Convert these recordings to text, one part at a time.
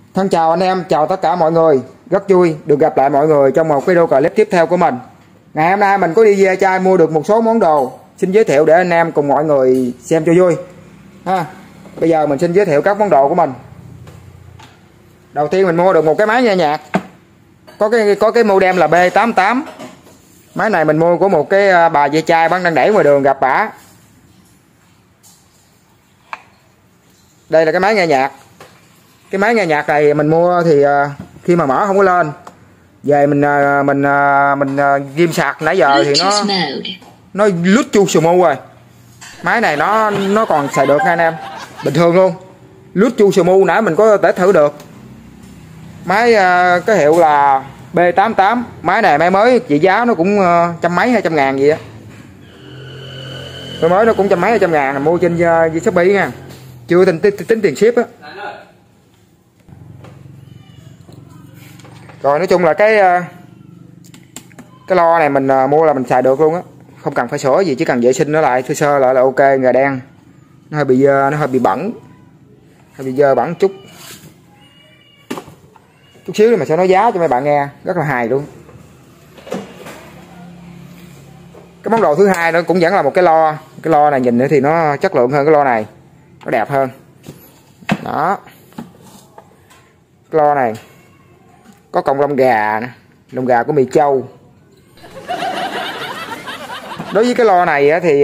Thân chào anh em, chào tất cả mọi người. Rất vui được gặp lại mọi người trong một video clip tiếp theo của mình. Ngày hôm nay mình có đi ve chai mua được một số món đồ, xin giới thiệu để anh em cùng mọi người xem cho vui ha. Bây giờ mình xin giới thiệu các món đồ của mình. Đầu tiên mình mua được một cái máy nghe nhạc. Có cái modem là B88. Máy này mình mua của một cái bà ve chai bán đang đẩy ngoài đường gặp bả. Đây là cái máy nghe nhạc. Cái máy nghe nhạc này mình mua thì khi mà mở không có lên. Về mình ghim sạc nãy giờ thì nó lút chu sù mu rồi. Máy này nó còn xài được nha anh em. Bình thường luôn. Lút chu sù mu nãy mình có thể thử được. Máy cái hiệu là B88. Máy này máy mới trị giá nó cũng trăm mấy 200 ngàn gì á. Máy mới nó cũng trăm mấy 200 ngàn, mua trên Shopee nha. Chưa tính tiền ship á. Rồi nói chung là cái lo này mình mua là mình xài được luôn á, không cần phải sửa gì, chỉ cần vệ sinh nó lại sơ sơ lại là ok. Ngà đen nó hơi bị dơ, nó hơi bị bẩn, hơi bị dơ bẩn chút xíu mà sẽ nói giá cho mấy bạn nghe rất là hài luôn. Cái món đồ thứ hai nó cũng vẫn là một cái lo. Cái lo này nhìn thì nó chất lượng hơn cái lo này, nó đẹp hơn đó. Cái lo này có cọng lông gà nè, lông gà của Mì Châu. Đối với cái lo này thì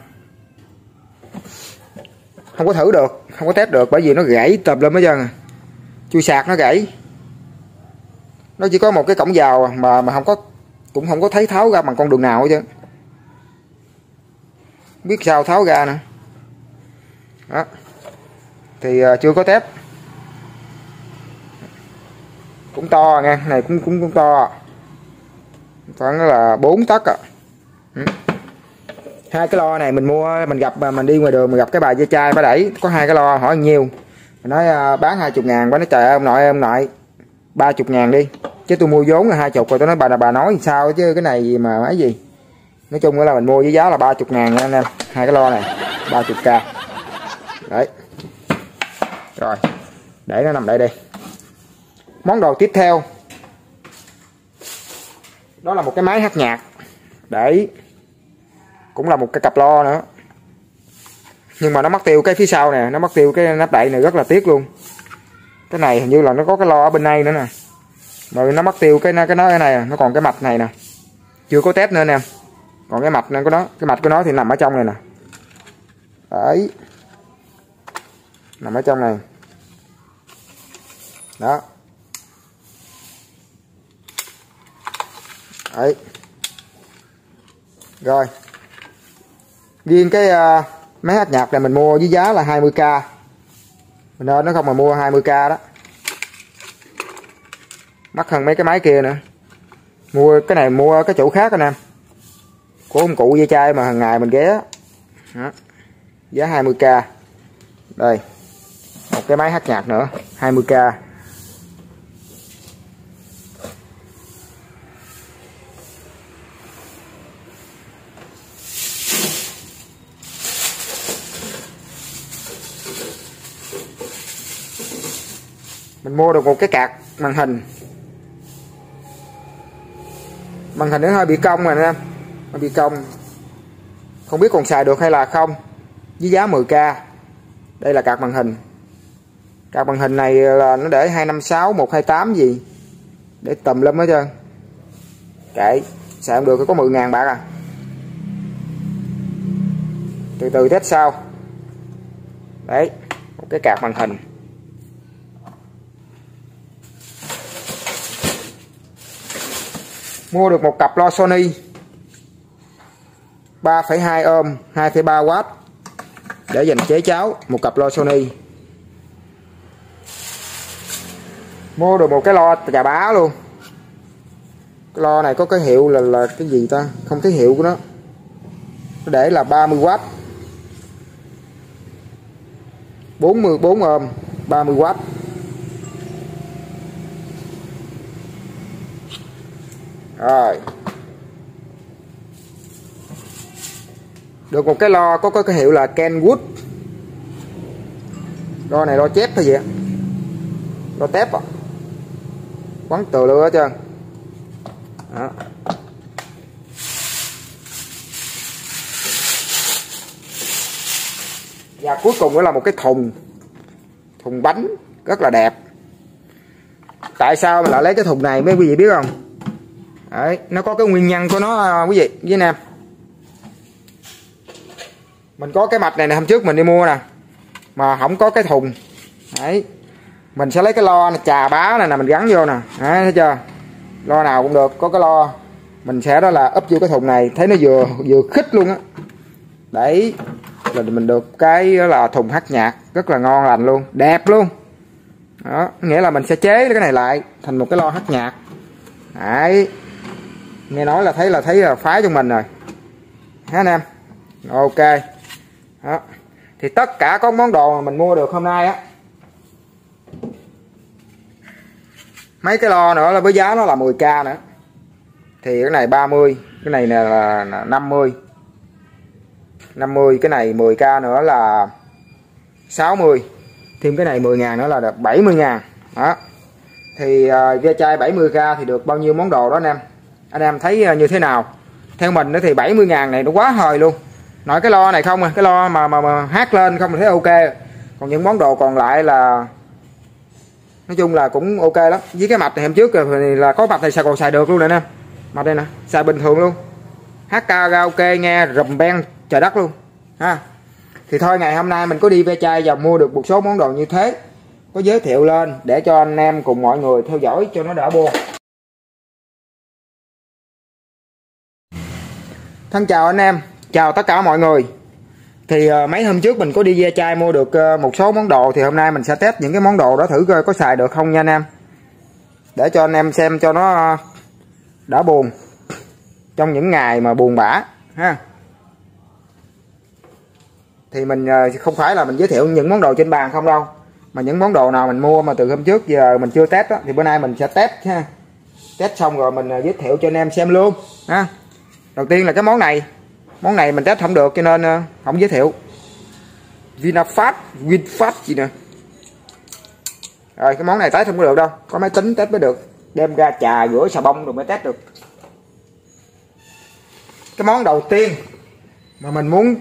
không có thử được, không có test được, bởi vì nó gãy tùm lum hết trơn. Chui sạc nó gãy. Nó chỉ có một cái cổng vào mà cũng không có thấy tháo ra bằng con đường nào hết trơn. Không biết sao tháo ra nè. Đó. Thì chưa có test. Cũng to nha, này cũng to, khoảng là 4 tấc à. Hai cái lo này mình mua, mình đi ngoài đường mình gặp cái bà ve chai bà đẩy có hai cái lo, hỏi bao nhiêu, mình nói bán 20 ngàn, bà nói trời ơi ông nội 30 ngàn đi, chứ tôi mua vốn là 20. Rồi tôi nói bà nói sao chứ cái này gì mà mấy gì. Nói chung là mình mua với giá là 30 ngàn nha anh em. Hai cái lo này 30k đấy. Rồi để nó nằm đây đi. Món đồ tiếp theo đó là một cái máy hát nhạc, để cũng là một cái cặp lo nữa, nhưng mà nó mất tiêu cái phía sau nè, nó mất tiêu cái nắp đậy này, rất là tiếc luôn. Cái này hình như là nó có cái lo ở bên đây nữa nè, rồi nó mất tiêu cái này, nó còn cái mạch này nè, chưa có test nữa nè. Còn cái mạch này của nó, cái mạch của nó thì nằm ở trong này nè, đấy, nằm ở trong này đó. Đấy. Rồi riêng cái máy hát nhạc này mình mua với giá là 20k, nên nó không mà mua 20k đó, mắc hơn mấy cái máy kia nữa. Mua cái này mua cái chỗ khác anh em, của ông cụ ve chai mà hàng ngày mình ghé đó. Giá 20k. Đây một cái máy hát nhạc nữa 20k. Mình mua được một cái card màn hình. Màn hình nó hơi bị cong rồi nè, hơi bị cong, không biết còn xài được hay là không, với giá 10k. Đây là card màn hình. Card màn hình này là nó để 256 128 gì, để tùm lum hết trơn. Kệ, xài không được có 10 ngàn bạc à. Từ từ test sau. Đấy, một cái card màn hình. Mua được một cặp loa Sony 3,2 ohm 2,3W để dành chế cháo, một cặp loa Sony. Mua được một cái lo chà bá luôn. Cái lo này có cái hiệu là cái gì ta, không thấy hiệu của nó để là 30W, 44 ohm 30W. Rồi được một cái lo có cái hiệu là Kenwood. Lo này lo chép hay gì á, lo tép à, quấn từ luôn hết trơn đó. Và cuối cùng đó là một cái thùng bánh rất là đẹp. Tại sao mình lại lấy cái thùng này mấy quý vị biết không? Đấy, nó có cái nguyên nhân của nó quý vị với anh em. Mình có cái mạch này nè, hôm trước mình đi mua nè mà không có cái thùng. Đấy, mình sẽ lấy cái lo này, chà bá này nè, mình gắn vô nè. Đấy, thấy chưa? Lo nào cũng được, có cái lo mình sẽ đó là úp vô cái thùng này, thấy nó vừa khít luôn á. Đấy, là mình được cái đó là thùng hát nhạc rất là ngon lành luôn, đẹp luôn. Đó, nghĩa là mình sẽ chế cái này lại thành một cái lo hát nhạc. Đấy, nghe nói là thấy là phái cho mình rồi hả anh em. Ok đó. Thì tất cả các món đồ mà mình mua được hôm nay á, mấy cái lo nữa là với giá nó là 10k nữa, thì cái này 30, cái này là 50, cái này 10k nữa là 60, thêm cái này 10.000 nữa là được 70.000 đó. Thì ve chai 70k thì được bao nhiêu món đồ đó anh em thấy như thế nào? Theo mình thì 70.000 này nó quá hời luôn. Nói cái lo này không à, cái lo mà hát lên không mình thấy ok, còn những món đồ còn lại là nói chung là cũng ok lắm. Với cái mạch này hôm trước rồi là có mạch này còn xài được luôn nè anh em, mạch đây nè xài bình thường luôn, hát karaoke nghe rùm beng trời đất luôn ha. Thì thôi ngày hôm nay mình có đi ve chai và mua được một số món đồ như thế, có giới thiệu lên để cho anh em cùng mọi người theo dõi cho nó đỡ buồn. Thân chào anh em, chào tất cả mọi người. Thì mấy hôm trước mình có đi ve chai mua được một số món đồ, thì hôm nay mình sẽ test những cái món đồ đó thử coi có xài được không nha anh em, để cho anh em xem cho nó đỡ buồn trong những ngày mà buồn bã ha. Thì mình không phải là mình giới thiệu những món đồ trên bàn không đâu, mà những món đồ nào mình mua mà từ hôm trước giờ mình chưa test đó, thì bữa nay mình sẽ test ha. Test xong rồi mình giới thiệu cho anh em xem luôn ha. Đầu tiên là cái món này mình test không được cho nên không giới thiệu. VinFast gì nè. Rồi cái món này test không có được đâu, có máy tính test mới được, đem ra chà rửa xà bông rồi mới test được. Cái món đầu tiên mà mình muốn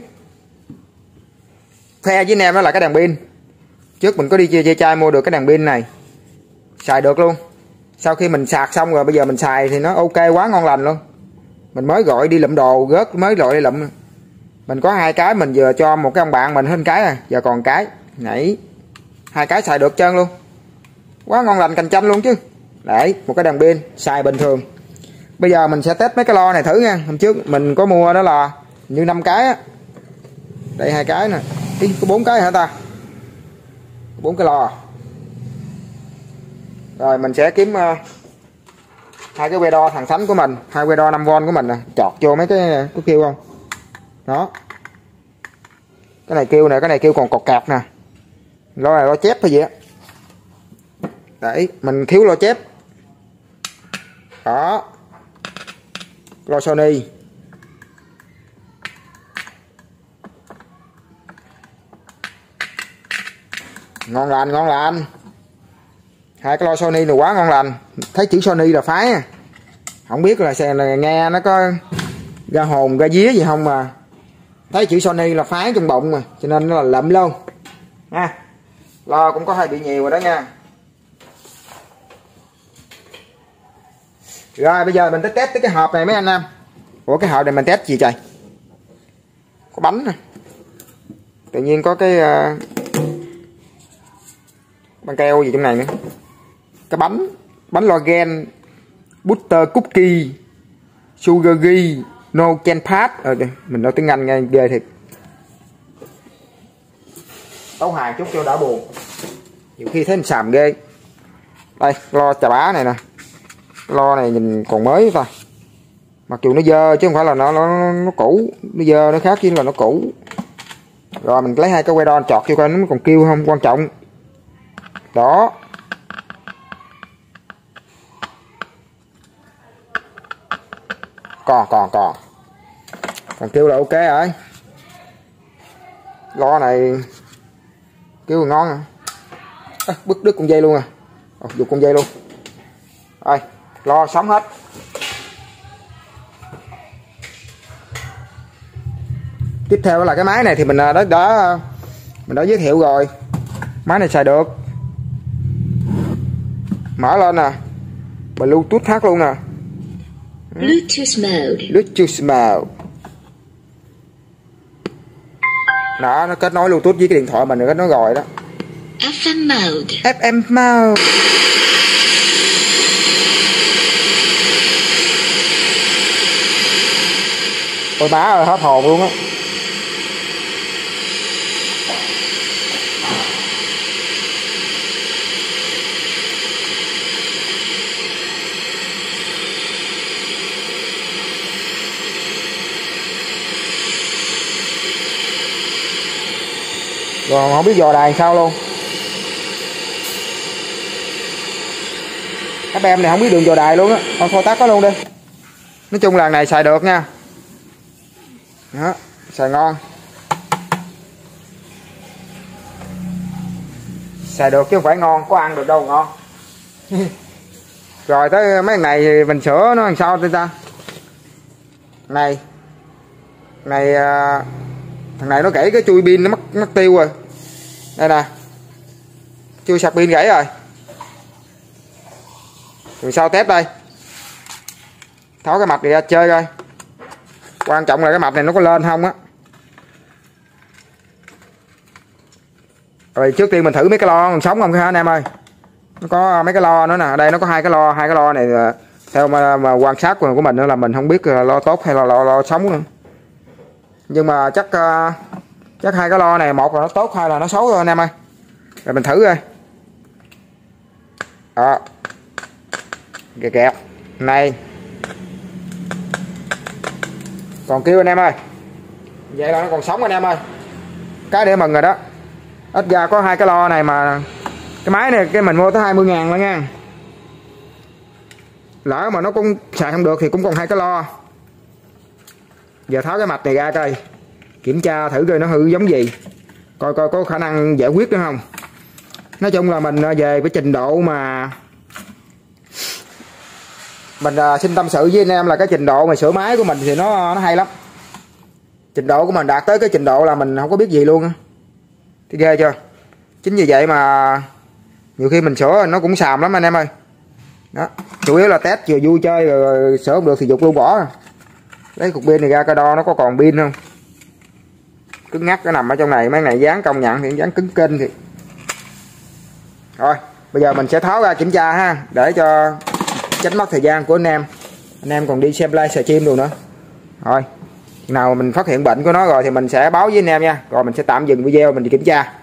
khoe với anh em đó là cái đèn pin. Trước mình có đi ve chai mua được cái đèn pin này, xài được luôn. Sau khi mình sạc xong rồi bây giờ mình xài thì nó ok quá ngon lành luôn. Mình mới gọi đi lụm đồ gớt, mới gọi đi lụm. Mình có 2 cái, mình vừa cho một cái ông bạn mình hết cái à, giờ còn cái nãy 2 cái xài được trơn luôn, quá ngon lành cành chanh luôn chứ. Đấy, một cái đèn pin xài bình thường. Bây giờ mình sẽ test mấy cái lo này thử nha. Hôm trước mình có mua đó là như 5 cái á, đây 2 cái nè. Ý, có 4 cái hả ta? 4 cái lo. Rồi mình sẽ kiếm 2 cái que đo thằng thánh của mình, 2 que đo 5V của mình nè, chọt vô mấy cái có kêu không? Đó. Cái này kêu nè, cái này kêu còn cọt cạp nè. Lo này lo chép hay gì á. Đấy, mình thiếu lo chép. Đó. Lo Sony. Ngon lành. 2 cái lo Sony này quá ngon lành. Thấy chữ Sony là phái à. Không biết là nghe nó có ra hồn ra vía gì không mà thấy chữ Sony là phái trong bụng mà, cho nên nó là lụm luôn nha. Lo cũng có hơi bị nhiều rồi đó nha. Rồi bây giờ mình tới test cái hộp này mấy anh em. Ủa cái hộp này mình test gì trời? Có bánh nè. Tự nhiên có cái băng keo gì trong này nữa. Cái bánh Logan Butter Cookie Sugary No Can Pass. Mình nói tiếng Anh nghe ghê thiệt. Tấu hài chút cho đỡ buồn, nhiều khi thấy mình xàm ghê. Đây lo chà bá này nè, lo này nhìn còn mới ta, mặc dù nó dơ chứ không phải là nó cũ, nó dơ nó khác chứ là nó cũ. Rồi mình lấy 2 cái que đo chọt cho coi nó còn kêu không, quan trọng đó. Còn kêu là ok rồi. Lo này kêu là ngon à. Bứt đứt con dây luôn à. Dục con dây luôn. Rồi lo sống hết. Tiếp theo là cái máy này thì mình đã giới thiệu rồi. Máy này xài được, mở lên nè, Bluetooth hát luôn nè. Bluetooth mode. Bluetooth mode. Đó, nó kết nối Bluetooth với cái điện thoại mình, kết nối rồi đó. FM mode. FM mode. Ôi má ơi, hết hồn luôn á. Rồi không biết dò đài sao luôn. Các em này không biết đường dò đài luôn á. Thôi tắt nó luôn đi. Nói chung là này xài được nha. Đó, xài ngon. Xài được chứ không phải ngon, có ăn được đâu ngon. Rồi tới mấy này thì mình sửa nó làm sao ta. Này thằng này nó gãy cái chui pin, nó mất tiêu rồi. Đây nè, chui sạc pin gãy rồi. Rồi sao test đây, tháo cái mạch này ra chơi coi. Quan trọng là cái mạch này nó có lên không á. Rồi trước tiên mình thử mấy cái lo còn sống không hả anh em ơi. Nó có mấy cái lo nữa nè, đây nó có hai cái lo này. Theo mà quan sát của mình là mình không biết là lo tốt hay là lo sống nữa. Nhưng mà chắc hai cái lo này, một là nó tốt, hai là nó xấu thôi anh em ơi. Rồi mình thử coi. Đó, kẹp này. Còn kêu anh em ơi, vậy là nó còn sống anh em ơi. Cái để mừng rồi đó. Ít ra có hai cái lo này mà. Cái máy này cái mình mua tới 20.000 luôn nha. Lỡ mà nó cũng xài không được thì cũng còn hai cái lo. Giờ tháo cái mạch này ra coi, kiểm tra thử coi nó hư giống gì, coi có khả năng giải quyết nữa không. Nói chung là mình về cái trình độ mà mình xin tâm sự với anh em là cái trình độ mà sửa máy của mình thì nó hay lắm. Trình độ của mình đạt tới cái trình độ là mình không có biết gì luôn á. Thì ghê chưa. Chính vì vậy mà nhiều khi mình sửa nó cũng xàm lắm anh em ơi. Đó, chủ yếu là test vừa vui chơi, rồi sửa không được thì dục luôn bỏ. Lấy cục pin này ra coi đo nó có còn pin không. Cứng ngắc cái nằm ở trong này, mấy này dán công nhận thì dán cứng kênh thì. Rồi bây giờ mình sẽ tháo ra kiểm tra ha, để cho tránh mất thời gian của anh em. Anh em còn đi xem live stream luôn nữa. Rồi nào mình phát hiện bệnh của nó rồi thì mình sẽ báo với anh em nha. Rồi mình sẽ tạm dừng video mình đi kiểm tra.